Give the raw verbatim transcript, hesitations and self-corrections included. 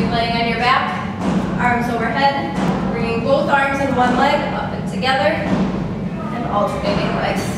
laying on your back, arms overhead, bringing both arms in one leg, up and together, and alternating legs.